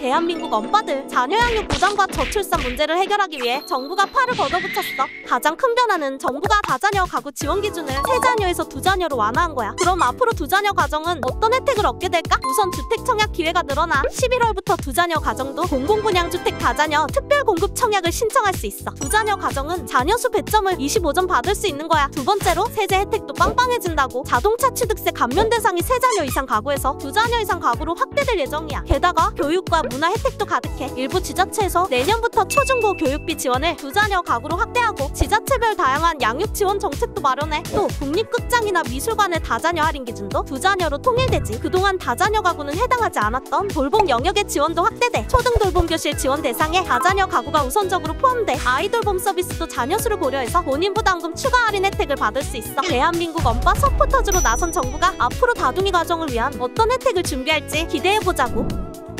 대한민국 엄빠들 자녀 양육 부담과 저출산 문제를 해결하기 위해 정부가 팔을 걷어붙였어. 가장 큰 변화는 정부가 다자녀 가구 지원 기준을 3자녀에서 2자녀로 완화한 거야. 그럼 앞으로 2자녀 가정은 어떤 혜택을 얻게 될까? 우선 주택 청약 기회가 늘어나 11월부터 2자녀 가정도 공공분양주택 다자녀 특별공급 청약을 신청할 수 있어. 2자녀 가정은 자녀 수 배점을 25점 받을 수 있는 거야. 두 번째로 세제 혜택도 빵빵해진다고. 자동차 취득세 감면 대상이 3자녀 이상 가구에서 2자녀 이상 가구로 확대될 예정이야. 게다가 교육과 문화 혜택도 가득해. 일부 지자체에서 내년부터 초중고 교육비 지원을 2자녀 가구로 확대하고 지자체별 다양한 양육 지원 정책도 마련해. 또 국립극장이나 미술관의 다자녀 할인 기준도 2자녀로 통일되지. 그동안 다자녀 가구는 해당하지 않았던 돌봄 영역의 지원도 확대돼. 초등 돌봄 교실 지원 대상에 다자녀 가구가 우선적으로 포함돼. 아이돌봄 서비스도 자녀 수를 고려해서 본인 부담금 추가 할인 혜택을 받을 수 있어. 대한민국 엄빠 서포터즈로 나선 정부가 앞으로 다둥이 가정을 위한 어떤 혜택을 준비할지 기대해보자고.